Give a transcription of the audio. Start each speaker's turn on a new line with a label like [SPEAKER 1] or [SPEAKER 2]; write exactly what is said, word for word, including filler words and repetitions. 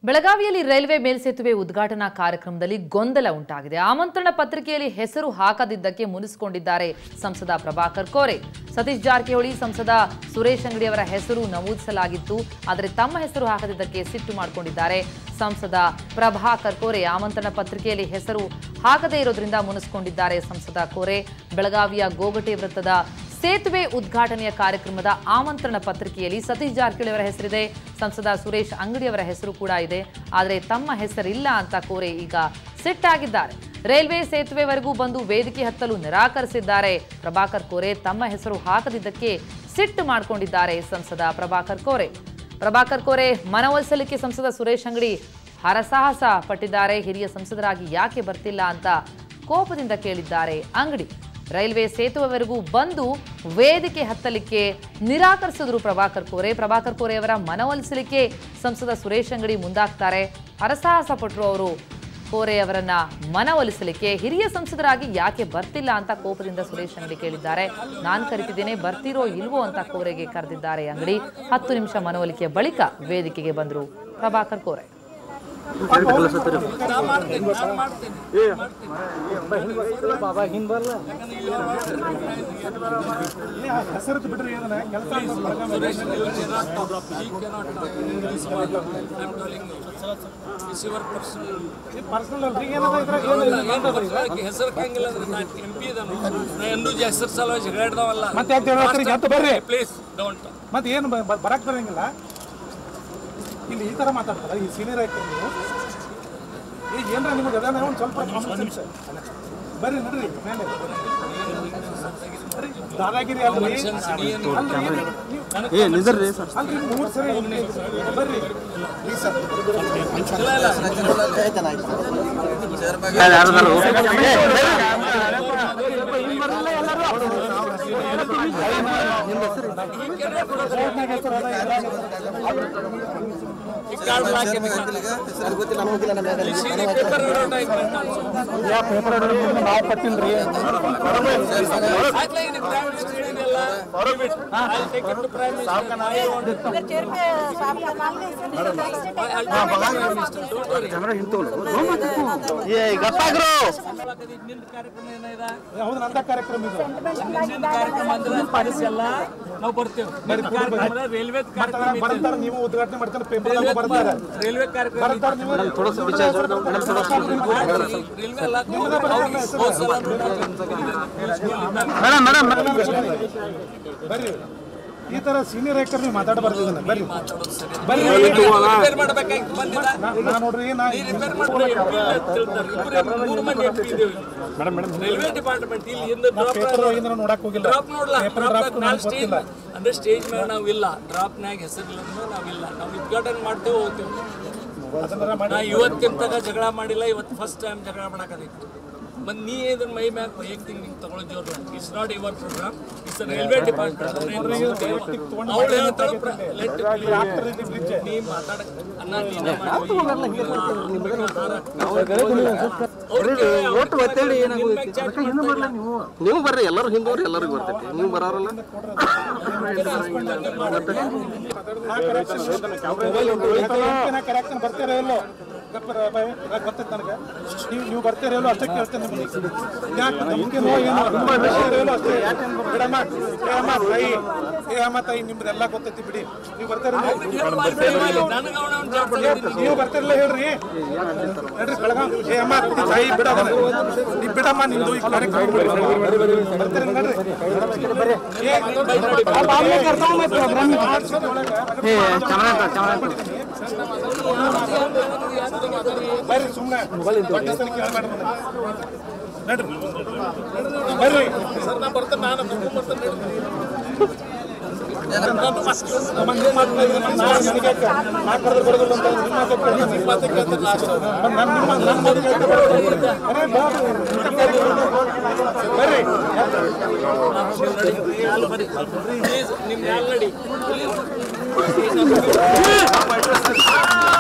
[SPEAKER 1] ಬೆಳಗಾವಿಯಲ್ಲಿ ರೈಲ್ವೆ ಮೇಲ್ಸೇತುವೆ ಉದ್ಘಾಟನಾ ಕಾರ್ಯಕ್ರಮದಲ್ಲಿ ಗೊಂದಲ ಉಂಟಾಗಿದೆ. ಆಮಂತ್ರಣ ಪತ್ರಿಕೆಯಲ್ಲಿ ಹೆಸರು ಹಾಕದಿದ್ದಕ್ಕೆ ಮುನಿಸಿಕೊಂಡಿದ್ದಾರೆ ಸಂಸದ ಪ್ರಭಾಕರ್ ಕೋರೆ. ಸತೀಶ್ ಜಾರಕಿಹೊಳಿ, ಸಂಸದ ಸುರೇಶ್ ಅಂಗಡಿ ಅವರ ಹೆಸರು ನಮೂದಿಸಲಾಗಿತ್ತು. ಆದರೆ ತಮ್ಮ ಹೆಸರು ಹಾಕದಿದ್ದಕ್ಕೆ ಸಿಟ್ಟು ಮಾಡಿಕೊಂಡಿದ್ದಾರೆ ಸಂಸದ ಪ್ರಭಾಕರ್ ಕೋರೆ. ಆಮಂತ್ರಣ ಪತ್ರಿಕೆಯಲ್ಲಿ ಹೆಸರು ಹಾಕದೇ ಇರೋದ್ರಿಂದ ಮುನಿಸಿಕೊಂಡಿದ್ದಾರೆ ಸಂಸದ ಕೋರೆ. ಬೆಳಗಾವಿಯ ಗೋಗಟೆ ವೃತ್ತದ ಸೇತುವೆ ಉದ್ಘಾಟನೆಯ ಕಾರ್ಯಕ್ರಮದ ಆಮಂತ್ರಣ ಪತ್ರಿಕೆಯಲ್ಲಿ ಸತೀಶ್ ಜಾರಕಿಹೊಳಿ ಅವರ ಹೆಸರಿದೆ, ಸಂಸದ ಸುರೇಶ್ ಅಂಗಡಿ ಅವರ ಹೆಸರು ಕೂಡ ಇದೆ. ಆದರೆ ತಮ್ಮ ಹೆಸರಿಲ್ಲ ಅಂತ ಕೋರೆ ಈಗ ಸಿಟ್ಟಾಗಿದ್ದಾರೆ. ರೈಲ್ವೆ ಸೇತುವೆವರೆಗೂ ಬಂದು ವೇದಿಕೆ ಹತ್ತಲು ನಿರಾಕರಿಸಿದ್ದಾರೆ ಪ್ರಭಾಕರ್ ಕೋರೆ. ತಮ್ಮ ಹೆಸರು ಹಾಕದಿದ್ದಕ್ಕೆ ಸಿಟ್ಟು ಮಾಡಿಕೊಂಡಿದ್ದಾರೆ ಸಂಸದ ಪ್ರಭಾಕರ್ ಕೋರೆ. ಪ್ರಭಾಕರ್ ಕೋರೆ ಮನವೊಲಿಸಲಿಕ್ಕೆ ಸಂಸದ ಸುರೇಶ್ ಅಂಗಡಿ ಹರಸಾಹಸ ಪಟ್ಟಿದ್ದಾರೆ. ಹಿರಿಯ ಸಂಸದರಾಗಿ ಯಾಕೆ ಬರ್ತಿಲ್ಲ ಅಂತ ಕೋಪದಿಂದ ಕೇಳಿದ್ದಾರೆ ಅಂಗಡಿ. ರೈಲ್ವೆ ಸೇತುವೆವರೆಗೂ ಬಂದು ವೇದಿಕೆ ಹತ್ತಲಿಕ್ಕೆ ನಿರಾಕರಿಸಿದ್ರು ಪ್ರಭಾಕರ್ ಕೋರೆ. ಪ್ರಭಾಕರ್ ಕೋರೆ ಅವರ ಮನವೊಲಿಸಲಿಕ್ಕೆ ಸಂಸದ ಸುರೇಶ್ ಅಂಗಡಿ ಮುಂದಾಗ್ತಾರೆ. ಹರಸಾಹಸ ಪಟ್ಟರು ಅವರು ಕೋರೆ ಅವರನ್ನ ಮನವೊಲಿಸಲಿಕ್ಕೆ. ಹಿರಿಯ ಸಂಸದರಾಗಿ ಯಾಕೆ ಬರ್ತಿಲ್ಲ ಅಂತ ಕೋಪದಿಂದ ಸುರೇಶ್ ಅಂಗಡಿ ಕೇಳಿದ್ದಾರೆ. ನಾನು ಕರಿತಿದ್ದೇನೆ, ಬರ್ತಿರೋ ಇಲ್ವೋ ಅಂತ ಕೋರೆಗೆ ಕರೆದಿದ್ದಾರೆ ಅಂಗಡಿ. ಹತ್ತು ನಿಮಿಷ ಮನವೊಲಿಕೆಯ ಬಳಿಕ ವೇದಿಕೆಗೆ ಬಂದರು ಪ್ರಭಾಕರ್ ಕೋರೆ.
[SPEAKER 2] ಮತ್ತೆ ಏನು ಬರಕ್ ಬರಂಗಿಲ್ಲ. ಇಲ್ಲಿ ಈ ತರ ಮಾತಾಡ್ತಾರೆ ಈ ಸೀನಿಯರ್ ಆಯ್ತು. ಈಗ ಏನ್ರ ನಿಮಗೆ ಅದಾನ ಒಂದು ಸ್ವಲ್ಪ ಬರ್ರಿ ನೋಡ್ರಿ ಮೇಲೆ ದಾದಾಗಿರಿ ಅಲ್ರಿ ಅಲ್ರಿ ಮೂರು ಸರಿ ಬರ್ರಿ ನಾವು ಕೊಟ್ಟಿಲ್ರಿ. ಹೌದು, ನಂದ ಕಾರ್ಯಕ್ರಮ ಇದು.
[SPEAKER 3] ನಾವು ಬರ್ತೇವೆ. ರೈಲ್ವೆ
[SPEAKER 2] ಬರ್ತಾರೆ, ನೀವು ಉದ್ಘಾಟನೆ ಮಾಡ್ತಾರೆ, ಪೇಪರ್ ಬರ್ತಾರೆ.
[SPEAKER 3] ರೈಲ್ವೆ ಕಾರ್ಯಕ್ರಮ
[SPEAKER 2] ಬರ್ರಿ. ಈ ತರ ಸೀನಿಯರ್ ಆಕ್ಟರ್ ನೀವು ಮಾತಾಡಬಾರ್ದು. ಬರ್ರಿ ಬರ್ರಿ ನಾ ನೋಡ್ರಿ
[SPEAKER 3] ರೈಲ್ವೆ ಡಿಪಾರ್ಟ್ಮೆಂಟ್
[SPEAKER 2] ಇಲ್ಲಿ ನೋಡಕ್ ಹೋಗಿಲ್ಲ.
[SPEAKER 3] ಅಂದ್ರೆ ಸ್ಟೇಜ್ ಮೇಲೆ ನಾವಿಲ್ಲ, ಡ್ರಾಪ್ನಾಗ ಹೆಸರಿಲ್ಲ ನಾವಿಲ್ಲ. ನಾವು ಉದ್ಘಾಟನೆ ಮಾಡ್ತೇವೆ, ಹೋಗ್ತೇವೆ. ನಾ ಇವತ್ತಿಂತಾಗ ಜಗಳ ಮಾಡಿಲ್ಲ, ಇವತ್ತು ಫಸ್ಟ್ ಟೈಮ್ ಜಗಳ ಮಾಡಕದೈತಿ. ಮತ್ತು ನೀ ಇದನ್ನ ಮೈ ಮ್ಯಾಗ ವೈಯಕ್ತಿಕ ನಿಂಗೆ ತಗೊಳ್ಳೋ ಜೋರು. It's not your program, it's railway department. ಅವ್ಳು ಹೇಳ್ತಾಳೆ ನೀ ಮಾತಾಡಕ್ ಅನ್ನ ನೀನೇ
[SPEAKER 4] ನೀವು ಬರ್ರಿ, ಎಲ್ಲರೂ ಹಿಂದವ್ರಿ, ಎಲ್ಲರಿಗೂ ಬರ್ತೈತಿ. ನೀವು ಬರೋರಲ್ಲ
[SPEAKER 2] ಬರ್ತೀರ ಇಲ್ಲೋ ಗೊತ್ತೈತೆ ನನಗೆ. ನೀವು ನೀವು ಬರ್ತೀರ ಇಲ್ಲೋ ಅಷ್ಟೇ ಕೇಳ್ತೇನೆ. ಯಾಕೆ ನಮ್ಗೆ ಅಷ್ಟೇ ಬಿಡಮ್ಮ ಬಿಡಮ್ಮ ತಾಯಿ ಏ ಅಮ್ಮ ತಾಯಿ ನಿಮ್ದೆಲ್ಲ ಗೊತ್ತೈತಿ ಬಿಡಿ. ನೀವು ಬರ್ತೀರ ನೀವು ಬರ್ತಿರಲ್ಲ ಹೇಳ್ರಿ ಹೇಳ್ರಿ ಬೆಳಗಾವ್ ಏ ಅಮ್ಮ ತಾಯಿ ಬಿಡಮ್ಮ ನೀವು ಬಿಡಮ್ಮ. ನಿಮ್ದು ಈ ಕಾರ್ಯಕ್ರಮ ಬರ್ತೀರ ನೋಡ್ರಿ. ಬರ್ರಿ ಸುಮ್ಮನೆ ಬರ್ರಿ ಸರ್. ನಾ ಬರ್ತೇನೆ, ನಾನು ಬರ್ತೇನೆ.
[SPEAKER 3] ನಿಮ್ಗೆ ಆಲ್ರೆಡಿ